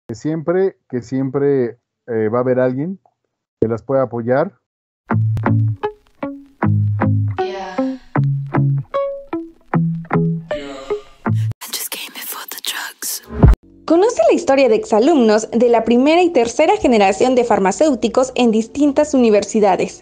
que siempre va a haber alguien que las pueda apoyar. Conoce la historia de exalumnos de la primera y tercera generación de farmacéuticos en distintas universidades.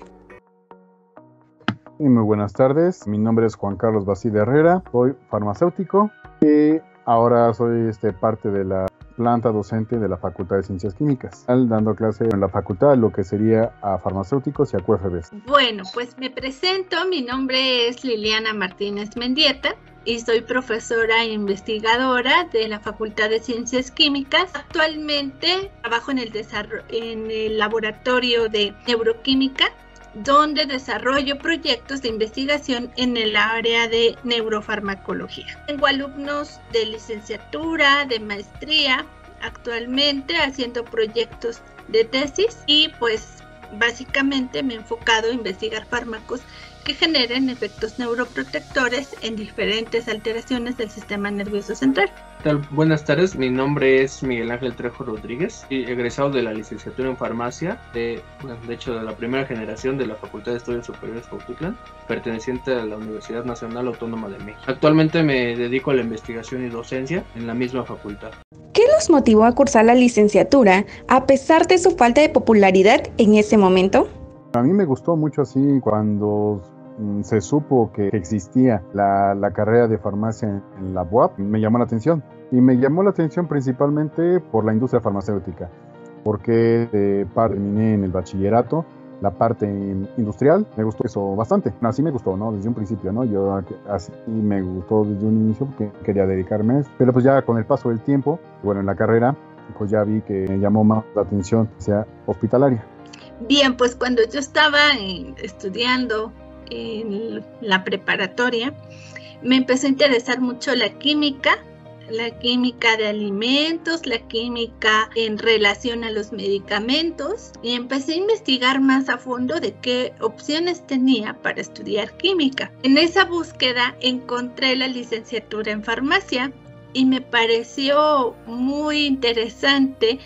Y muy buenas tardes, mi nombre es Juan Carlos Bacida Herrera, soy farmacéutico y ahora soy parte de la planta docente de la Facultad de Ciencias Químicas, dando clase en la facultad lo que sería a farmacéuticos y a QFBs. Bueno, pues me presento, mi nombre es Liliana Martínez Mendieta y soy profesora e investigadora de la Facultad de Ciencias Químicas. Actualmente trabajo en el laboratorio de neuroquímica, donde desarrollo proyectos de investigación en el área de neurofarmacología. Tengo alumnos de licenciatura, de maestría, actualmente haciendo proyectos de tesis y pues básicamente me he enfocado a investigar fármacos que generen efectos neuroprotectores en diferentes alteraciones del sistema nervioso central. Buenas tardes, mi nombre es Miguel Ángel Trejo Rodríguez, y egresado de la licenciatura en farmacia, de hecho de la primera generación de la Facultad de Estudios Superiores Cuautitlán, perteneciente a la Universidad Nacional Autónoma de México. Actualmente me dedico a la investigación y docencia en la misma facultad. ¿Qué los motivó a cursar la licenciatura a pesar de su falta de popularidad en ese momento? A mí me gustó mucho así cuando se supo que existía la carrera de farmacia en la UAP, me llamó la atención. Y me llamó la atención principalmente por la industria farmacéutica, porque terminé en el bachillerato, la parte industrial, me gustó eso bastante. Así me gustó, ¿no? Desde un principio, ¿no? Yo así me gustó desde un inicio porque quería dedicarme a eso. Pero pues ya con el paso del tiempo, bueno, en la carrera, pues ya vi que me llamó más la atención que sea hospitalaria. Bien, pues cuando yo estaba estudiando en la preparatoria, me empezó a interesar mucho la química de alimentos, la química en relación a los medicamentos, y empecé a investigar más a fondo de qué opciones tenía para estudiar química. En esa búsqueda encontré la licenciatura en farmacia y me pareció muy interesante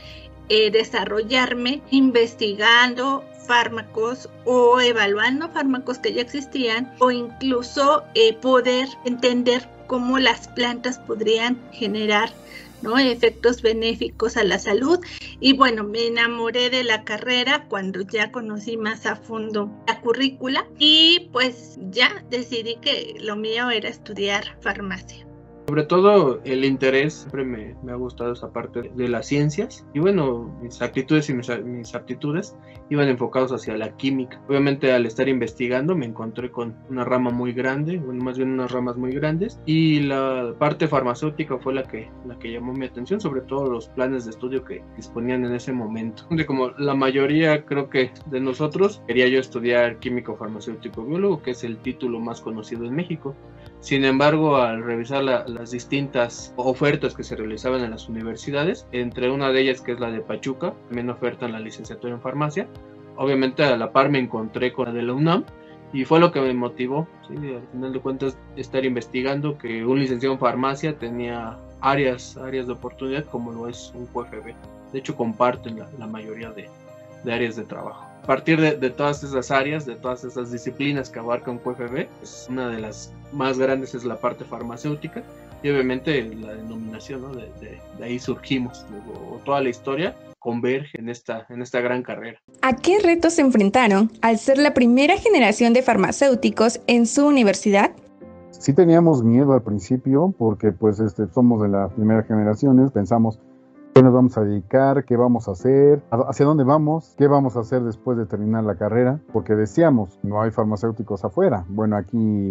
desarrollarme investigando fármacos o evaluando fármacos que ya existían, o incluso poder entender cómo las plantas podrían generar, ¿no?, efectos benéficos a la salud. Y bueno, me enamoré de la carrera cuando ya conocí más a fondo la currícula y pues ya decidí que lo mío era estudiar farmacia. Sobre todo el interés, siempre me ha gustado esa parte de las ciencias, y bueno, mis actitudes y mis aptitudes iban enfocados hacia la química. Obviamente al estar investigando me encontré con una rama muy grande, bueno, más bien unas ramas muy grandes, y la parte farmacéutica fue la que llamó mi atención, sobre todo los planes de estudio que disponían en ese momento. Como la mayoría, creo que de nosotros, quería yo estudiar químico farmacéutico biólogo, que es el título más conocido en México. Sin embargo, al revisar las distintas ofertas que se realizaban en las universidades, entre una de ellas, que es la de Pachuca, también ofertan la licenciatura en farmacia. Obviamente a la par me encontré con la de la UNAM y fue lo que me motivó, ¿sí?, al final de cuentas, estar investigando que un licenciado en farmacia tenía áreas de oportunidad como lo es un QFB. De hecho, comparten la mayoría de áreas de trabajo. A partir de todas esas áreas, de todas esas disciplinas que abarca un QFB, pues una de las más grandes es la parte farmacéutica, y obviamente la denominación, ¿no?, de ahí surgimos. Toda la historia converge en esta gran carrera. ¿A qué retos se enfrentaron al ser la primera generación de farmacéuticos en su universidad? Sí teníamos miedo al principio porque pues somos de las primeras generaciones, pensamos qué nos vamos a dedicar, qué vamos a hacer, hacia dónde vamos, qué vamos a hacer después de terminar la carrera, porque decíamos, no hay farmacéuticos afuera, bueno, aquí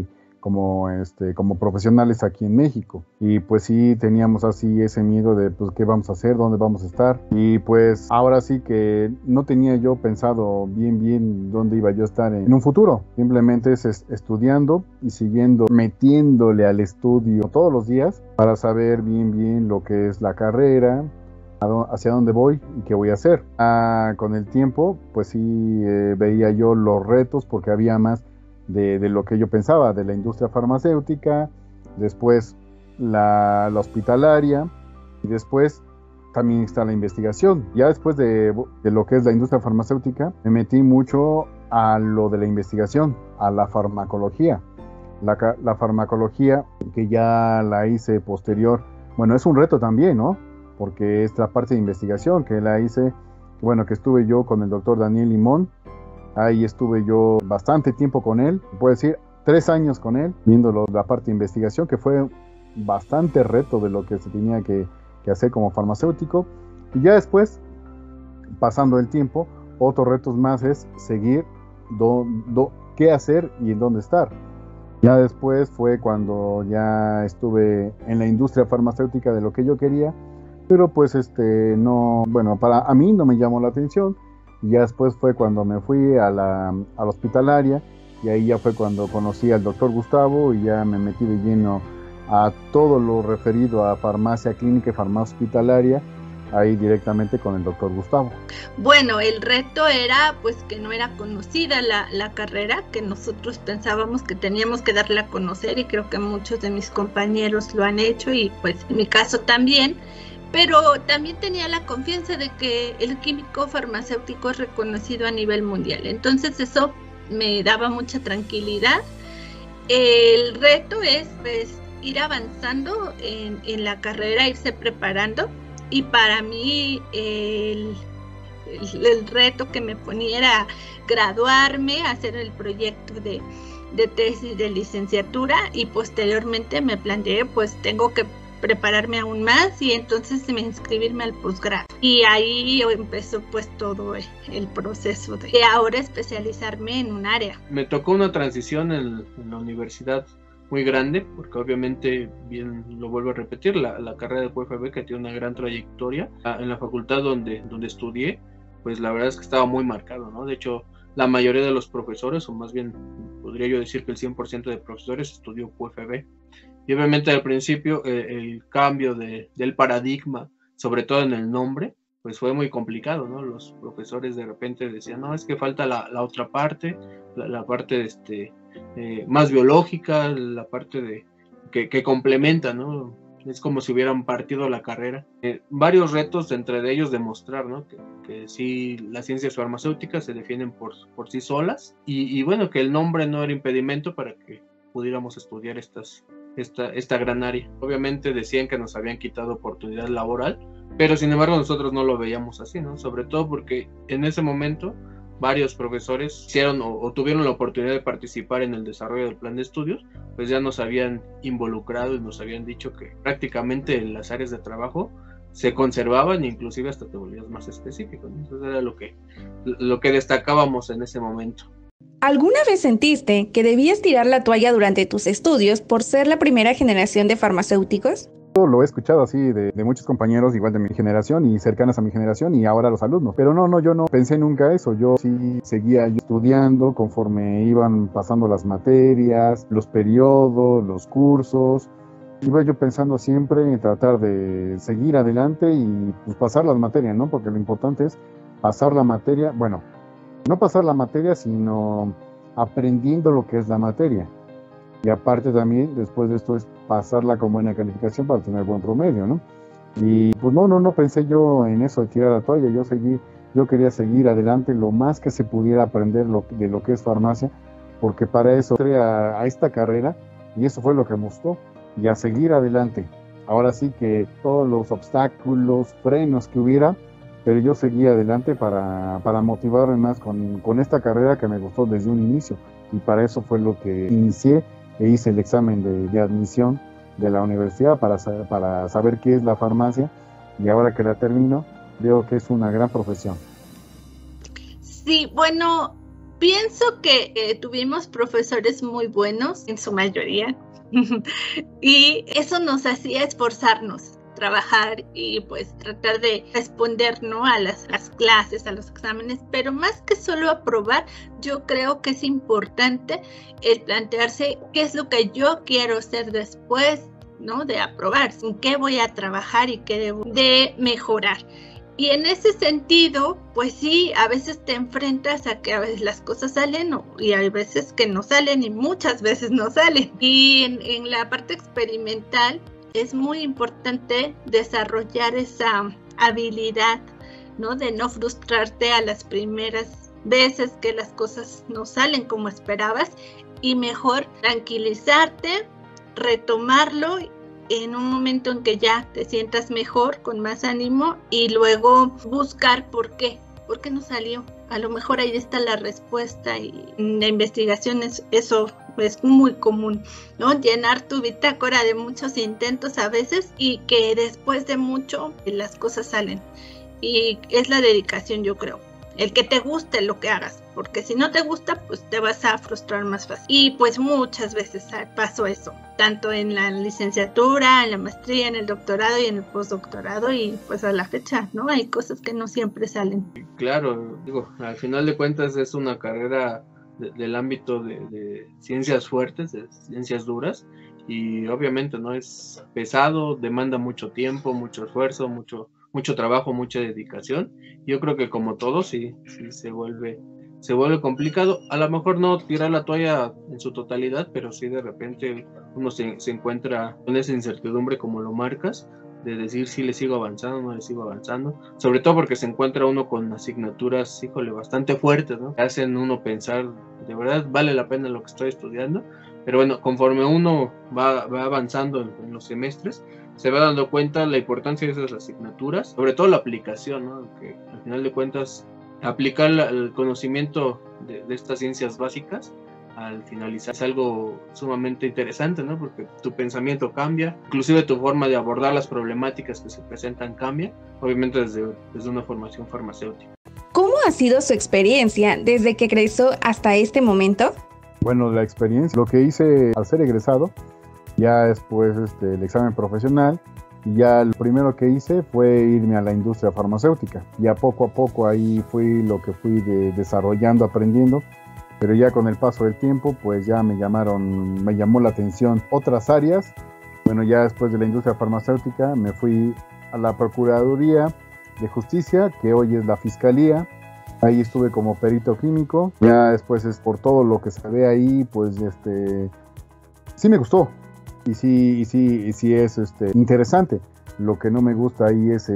como profesionales aquí en México, y pues sí teníamos así ese miedo de pues qué vamos a hacer, dónde vamos a estar, y pues ahora sí que no tenía yo pensado bien dónde iba yo a estar en un futuro, simplemente es estudiando y siguiendo, metiéndole al estudio todos los días para saber bien lo que es la carrera, hacia dónde voy y qué voy a hacer. Con el tiempo pues sí veía yo los retos porque había más de lo que yo pensaba, de la industria farmacéutica, después la hospitalaria y después también está la investigación. Ya después de lo que es la industria farmacéutica, me metí mucho a lo de la investigación, a la farmacología. La farmacología, que ya la hice posterior, bueno, es un reto también, ¿no? Porque es la parte de investigación que la hice, bueno, que estuve yo con el doctor Daniel Limón. Ahí estuve yo bastante tiempo con él, puedo decir 3 años con él, viendo la parte de investigación, que fue bastante reto de lo que se tenía que hacer como farmacéutico. Y ya después, pasando el tiempo, otros retos más es seguir qué hacer y en dónde estar. Ya después fue cuando ya estuve en la industria farmacéutica de lo que yo quería, pero pues no, bueno, a mí no me llamó la atención. Y ya después fue cuando me fui a la hospitalaria, y ahí ya fue cuando conocí al doctor Gustavo y ya me metí de lleno a todo lo referido a farmacia clínica y farmacia hospitalaria, ahí directamente con el doctor Gustavo. Bueno, el reto era pues que no era conocida la carrera, que nosotros pensábamos que teníamos que darla a conocer, y creo que muchos de mis compañeros lo han hecho, y pues en mi caso también. Pero también tenía la confianza de que el químico farmacéutico es reconocido a nivel mundial. Entonces eso me daba mucha tranquilidad. El reto es pues ir avanzando en la carrera, irse preparando. Y para mí el reto que me ponía era graduarme, hacer el proyecto de tesis de licenciatura, y posteriormente me planteé pues tengo que prepararme aún más, y entonces inscribirme al posgrado, y ahí empezó pues todo el proceso de ahora especializarme en un área. Me tocó una transición en la universidad muy grande, porque obviamente, bien lo vuelvo a repetir, la carrera de UFB, que tiene una gran trayectoria, en la facultad donde estudié, pues la verdad es que estaba muy marcado, ¿no? De hecho, la mayoría de los profesores, o más bien podría yo decir que el 100% de profesores estudió UFB. Y obviamente al principio el cambio del paradigma, sobre todo en el nombre, pues fue muy complicado, ¿no? Los profesores de repente decían, no, es que falta la otra parte, la parte más biológica, la parte que complementa, ¿no? Es como si hubieran partido la carrera. Varios retos, entre ellos demostrar, ¿no? Que sí, las ciencias farmacéuticas se defienden por sí solas, y bueno, que el nombre no era impedimento para que pudiéramos estudiar esta gran área. Obviamente decían que nos habían quitado oportunidad laboral, pero sin embargo nosotros no lo veíamos así, ¿no? Sobre todo porque en ese momento varios profesores hicieron o tuvieron la oportunidad de participar en el desarrollo del plan de estudios, pues ya nos habían involucrado y nos habían dicho que prácticamente las áreas de trabajo se conservaban, e inclusive hasta te volvías más específico, ¿no? Entonces era lo que destacábamos en ese momento. ¿Alguna vez sentiste que debías tirar la toalla durante tus estudios por ser la primera generación de farmacéuticos? Lo he escuchado así de muchos compañeros igual de mi generación y cercanas a mi generación, y ahora los alumnos. Pero no, yo no pensé nunca eso. Yo sí seguía estudiando conforme iban pasando las materias, los periodos, los cursos. Iba yo pensando siempre en tratar de seguir adelante y pues pasar las materias, ¿no? Porque lo importante es pasar la materia, bueno, no pasar la materia, sino aprendiendo lo que es la materia. Y aparte también, después de esto, es pasarla con buena calificación para tener buen promedio, ¿no? Y pues no pensé yo en eso de tirar la toalla. Yo quería seguir adelante lo más que se pudiera aprender de lo que es farmacia, porque para eso entré a esta carrera, y eso fue lo que me gustó, y a seguir adelante. Ahora sí que todos los obstáculos, frenos que hubiera, pero yo seguí adelante para motivarme más con esta carrera que me gustó desde un inicio, y para eso fue lo que inicié e hice el examen de admisión de la universidad para saber qué es la farmacia, y ahora que la termino, veo que es una gran profesión. Sí, bueno, pienso que tuvimos profesores muy buenos, en su mayoría, y eso nos hacía esforzarnos, trabajar y pues tratar de responder, ¿no?, a las clases, a los exámenes, pero más que solo aprobar, yo creo que es importante el plantearse qué es lo que yo quiero hacer después, ¿no?, de aprobar, en qué voy a trabajar y qué debo de mejorar. Y en ese sentido, pues sí, a veces te enfrentas a que a veces las cosas salen y hay veces que no salen, y muchas veces no salen. Y en la parte experimental es muy importante desarrollar esa habilidad, ¿no? De no frustrarte a las primeras veces que las cosas no salen como esperabas y mejor tranquilizarte, retomarlo en un momento en que ya te sientas mejor, con más ánimo, y luego buscar por qué no salió. A lo mejor ahí está la respuesta, y en la investigación eso es muy común, ¿no? Llenar tu bitácora de muchos intentos a veces y que después de mucho las cosas salen. Y es la dedicación, yo creo. El que te guste lo que hagas, porque si no te gusta, pues te vas a frustrar más fácil. Y pues muchas veces pasó eso, tanto en la licenciatura, en la maestría, en el doctorado y en el postdoctorado, y pues a la fecha, ¿no? Hay cosas que no siempre salen. Claro, digo, al final de cuentas es una carrera del ámbito de ciencias fuertes, de ciencias duras, y obviamente no es pesado, demanda mucho tiempo, mucho esfuerzo, mucho trabajo, mucha dedicación. Yo creo que como todo sí se vuelve complicado. A lo mejor no tirar la toalla en su totalidad, pero sí de repente uno se encuentra con esa incertidumbre, como lo marcas, de decir si le sigo avanzando, no le sigo avanzando, sobre todo porque se encuentra uno con asignaturas, híjole, bastante fuertes, ¿no? Que hacen uno pensar, de verdad vale la pena lo que estoy estudiando. Pero bueno, conforme uno va avanzando en los semestres, se va dando cuenta la importancia de esas asignaturas, sobre todo la aplicación, ¿no? Que al final de cuentas, aplicar el conocimiento de estas ciencias básicas al finalizar es algo sumamente interesante, ¿no? Porque tu pensamiento cambia, inclusive tu forma de abordar las problemáticas que se presentan cambia, obviamente desde una formación farmacéutica. ¿Cómo ha sido su experiencia desde que egresó hasta este momento? Bueno, la experiencia, lo que hice al ser egresado, ya después el examen profesional, y ya lo primero que hice fue irme a la industria farmacéutica. Ya poco a poco ahí fui desarrollando, aprendiendo, pero ya con el paso del tiempo pues ya me llamó la atención otras áreas. Bueno, ya después de la industria farmacéutica me fui a la Procuraduría de Justicia, que hoy es la Fiscalía. Ahí estuve como perito químico. Ya después por todo lo que se ve ahí, pues sí me gustó. Y sí es interesante. Lo que no me gusta ahí es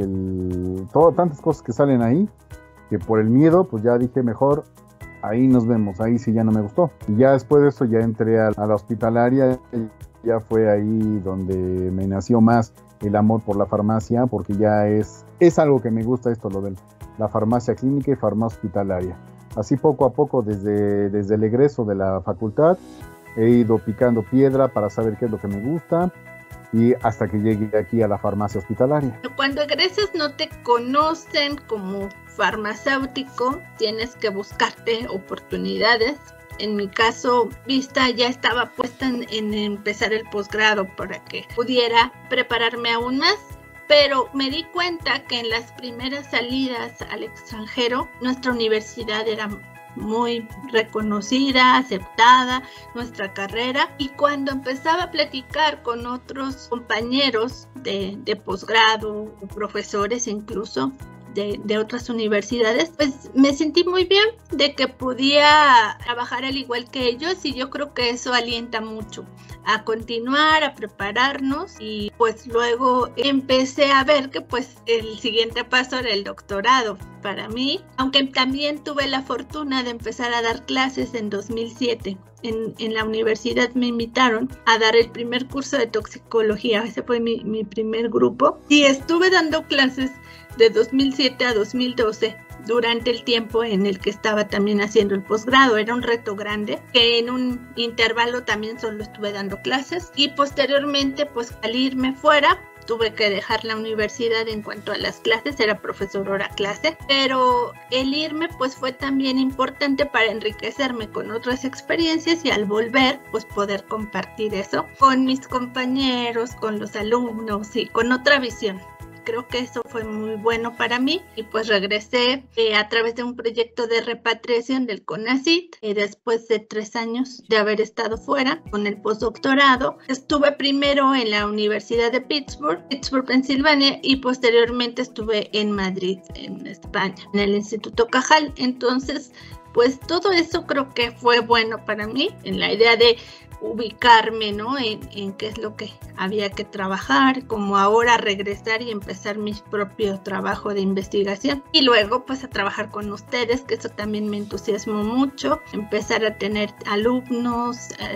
tantas cosas que salen ahí, que por el miedo, pues ya dije mejor, ahí nos vemos, ahí sí ya no me gustó. Y ya después de eso ya entré a la hospitalaria, ya fue ahí donde me nació más el amor por la farmacia, porque ya es algo que me gusta esto, lo de la farmacia clínica y farmacia hospitalaria. Así poco a poco, desde el egreso de la facultad, he ido picando piedra para saber qué es lo que me gusta, y hasta que llegué aquí a la farmacia hospitalaria. Cuando egresas no te conocen como farmacéutico, tienes que buscarte oportunidades. En mi caso, Vista ya estaba puesta en empezar el posgrado para que pudiera prepararme aún más, pero me di cuenta que en las primeras salidas al extranjero, nuestra universidad era muy reconocida, aceptada, nuestra carrera, y cuando empezaba a platicar con otros compañeros de posgrado o profesores incluso de otras universidades, pues me sentí muy bien de que podía trabajar al igual que ellos, y yo creo que eso alienta mucho a continuar, a prepararnos, y pues luego empecé a ver que pues el siguiente paso era el doctorado para mí, aunque también tuve la fortuna de empezar a dar clases en 2007. En la universidad me invitaron a dar el primer curso de toxicología, ese fue mi primer grupo, y estuve dando clases de 2007 a 2012 durante el tiempo en el que estaba también haciendo el posgrado. Era un reto grande, que en un intervalo también solo estuve dando clases, y posteriormente pues al irme fuera tuve que dejar la universidad en cuanto a las clases, era profesor hora clase, pero el irme pues fue también importante para enriquecerme con otras experiencias, y al volver pues poder compartir eso con mis compañeros, con los alumnos y con otra visión. Creo que eso fue muy bueno para mí, y pues regresé a través de un proyecto de repatriación del CONACYT, después de 3 años de haber estado fuera con el postdoctorado. Estuve primero en la Universidad de Pittsburgh, Pensilvania, y posteriormente estuve en Madrid, en España, en el Instituto Cajal. Entonces Pues todo eso creo que fue bueno para mí, en la idea de ubicarme, ¿no? En qué es lo que había que trabajar, como ahora regresar y empezar mi propio trabajo de investigación. Y luego pues a trabajar con ustedes, que eso también me entusiasmó mucho, empezar a tener alumnos,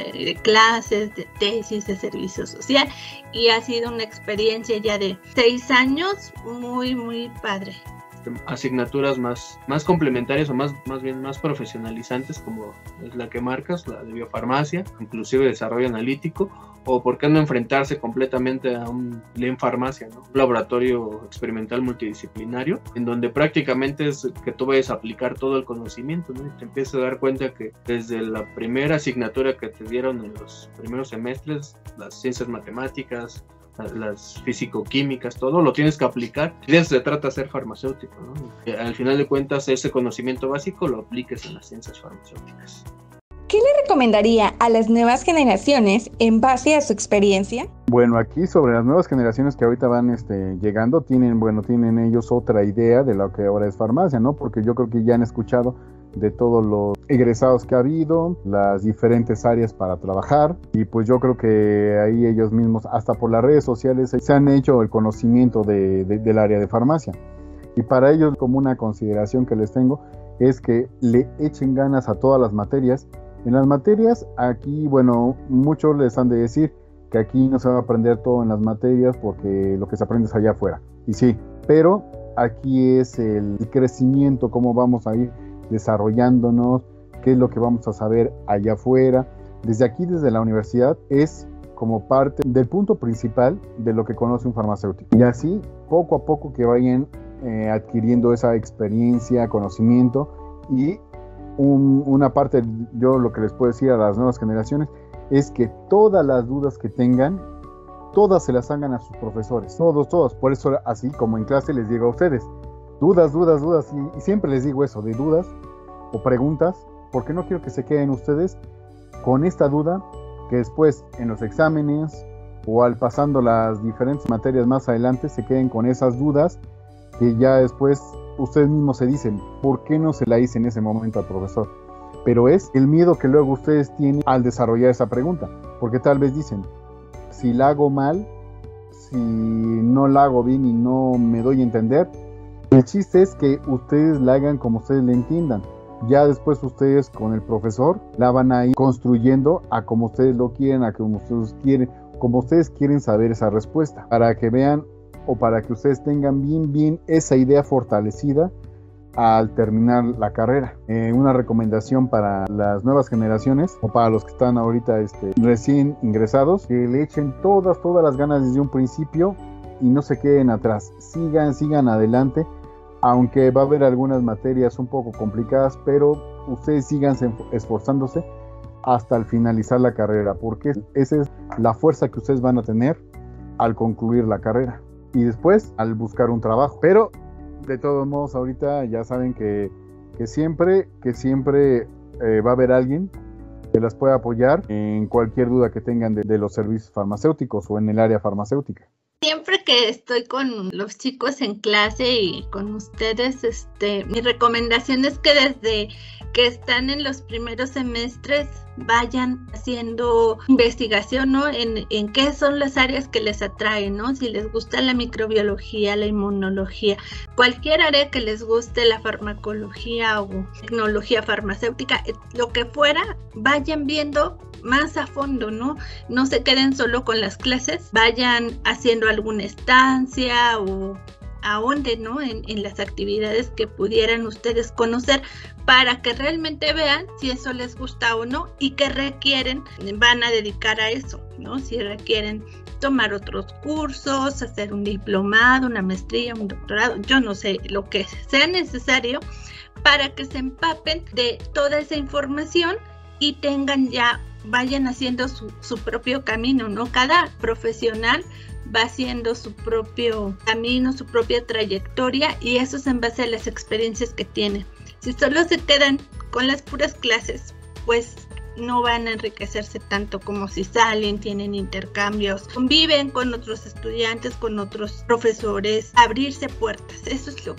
clases de tesis, de servicio social, y ha sido una experiencia ya de 6 años muy, muy padre. Asignaturas más complementarias o más bien más profesionalizantes, como es la que marcas, la de biofarmacia, inclusive desarrollo analítico, o por qué no enfrentarse completamente a un farmacia, ¿no? Un laboratorio experimental multidisciplinario, en donde prácticamente es que tú vayas a aplicar todo el conocimiento, ¿no? Y te empiezas a dar cuenta que desde la primera asignatura que te dieron en los primeros semestres, las ciencias matemáticas, las físico-químicas, todo lo tienes que aplicar. De eso se trata de ser farmacéutico, ¿no? Que al final de cuentas ese conocimiento básico lo apliques en las ciencias farmacéuticas. ¿Qué le recomendaría a las nuevas generaciones en base a su experiencia? Bueno, aquí sobre las nuevas generaciones que ahorita van llegando, tienen ellos otra idea de lo que ahora es farmacia, ¿no? Porque yo creo que ya han escuchado de todos los egresados que ha habido, las diferentes áreas para trabajar, y pues yo creo que ahí ellos mismos, hasta por las redes sociales, se han hecho el conocimiento del área de farmacia. Y para ellos, como una consideración que les tengo, es que le echen ganas a todas las materias. En las materias, aquí, bueno, muchos les han de decir que aquí no se va a aprender todo en las materias porque lo que se aprende es allá afuera. Y sí, pero aquí es el crecimiento, cómo vamos a ir desarrollándonos, qué es lo que vamos a saber allá afuera. Desde aquí, desde la universidad, es como parte del punto principal de lo que conoce un farmacéutico. Y así, poco a poco que vayan adquiriendo esa experiencia, conocimiento, y una parte, yo lo que les puedo decir a las nuevas generaciones es que todas las dudas que tengan, todas se las hagan a sus profesores, todos. Por eso, así como en clase les digo a ustedes, dudas, y siempre les digo eso, de dudas o preguntas, porque no quiero que se queden ustedes con esta duda, que después en los exámenes o al pasando las diferentes materias más adelante se queden con esas dudas que ya después ustedes mismos se dicen, ¿por qué no se la hice en ese momento al profesor? Pero es el miedo que luego ustedes tienen al desarrollar esa pregunta, porque tal vez dicen, si la hago mal, si no la hago bien y no me doy a entender. El chiste es que ustedes la hagan como ustedes le entiendan. Ya después ustedes con el profesor la van a ir construyendo a como ustedes lo quieren, a como ustedes quieren saber esa respuesta, para que vean o para que ustedes tengan bien esa idea fortalecida al terminar la carrera. Una recomendación para las nuevas generaciones o para los que están ahorita recién ingresados, que le echen todas las ganas desde un principio y no se queden atrás, sigan adelante, aunque va a haber algunas materias un poco complicadas, pero ustedes sigan esforzándose hasta el finalizar la carrera, porque esa es la fuerza que ustedes van a tener al concluir la carrera y después al buscar un trabajo. Pero de todos modos, ahorita ya saben que siempre va a haber alguien que las pueda apoyar en cualquier duda que tengan de los servicios farmacéuticos o en el área farmacéutica. Siempre que estoy con los chicos en clase y con ustedes, mi recomendación es que desde que están en los primeros semestres vayan haciendo investigación, ¿no? En qué son las áreas que les atraen, ¿no? Si les gusta la microbiología, la inmunología, cualquier área que les guste, la farmacología o tecnología farmacéutica, lo que fuera, vayan viendo más a fondo, ¿no? No se queden solo con las clases, vayan haciendo alguna estancia o ahonde, ¿no? En las actividades que pudieran ustedes conocer para que realmente vean si eso les gusta o no y qué requieren, van a dedicar a eso, ¿no? Si requieren tomar otros cursos, hacer un diplomado, una maestría, un doctorado, yo no sé, lo que sea necesario para que se empapen de toda esa información y tengan ya, vayan haciendo su propio camino, ¿no? Cada profesional va haciendo su propio camino, su propia trayectoria, y eso es en base a las experiencias que tiene. Si solo se quedan con las puras clases, pues no van a enriquecerse tanto como si salen, tienen intercambios, conviven con otros estudiantes, con otros profesores, abrirse puertas. Eso es lo que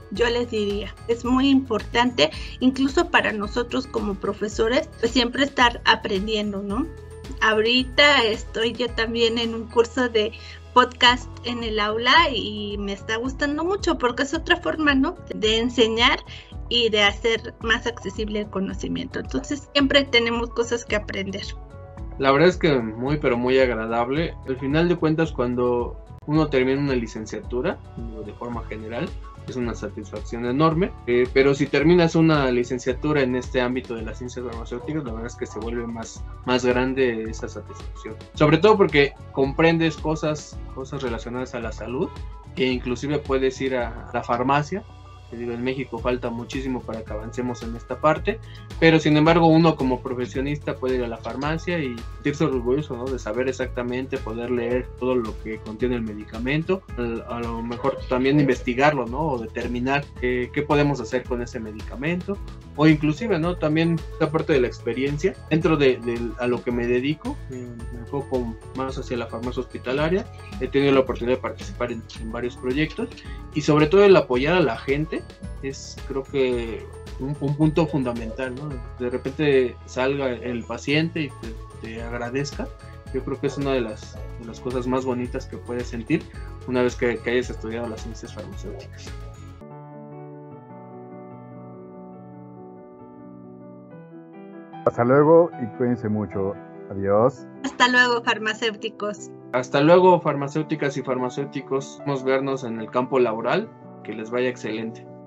yo les diría. Es muy importante, incluso para nosotros como profesores, pues siempre estar aprendiendo, ¿no? Ahorita estoy yo también en un curso de podcast en el aula y me está gustando mucho porque es otra forma, ¿no?, de enseñar y de hacer más accesible el conocimiento. Entonces siempre tenemos cosas que aprender. La verdad es que muy, pero muy agradable. Al final de cuentas, cuando uno termina una licenciatura, de forma general, es una satisfacción enorme, pero si terminas una licenciatura en este ámbito de las ciencias farmacéuticas, la verdad es que se vuelve más grande esa satisfacción, sobre todo porque comprendes cosas relacionadas a la salud, e inclusive puedes ir a la farmacia. Te digo, en México falta muchísimo para que avancemos en esta parte, pero sin embargo uno como profesionista puede ir a la farmacia y sentirse orgulloso, ¿no?, de saber exactamente, poder leer todo lo que contiene el medicamento, a lo mejor también investigarlo, ¿no?, o determinar qué podemos hacer con ese medicamento, o inclusive, ¿no?, también esta parte de la experiencia dentro a lo que me dedico, un poco más hacia la farmacia hospitalaria. He tenido la oportunidad de participar en varios proyectos, y sobre todo el apoyar a la gente es, creo que, un punto fundamental, ¿no? De repente salga el paciente y te agradezca. Yo creo que es una de las cosas más bonitas que puedes sentir una vez que hayas estudiado las ciencias farmacéuticas. Hasta luego y cuídense mucho. Adiós. Hasta luego, farmacéuticos. Hasta luego, farmacéuticas y farmacéuticos. Vamos a vernos en el campo laboral. Que les vaya excelente.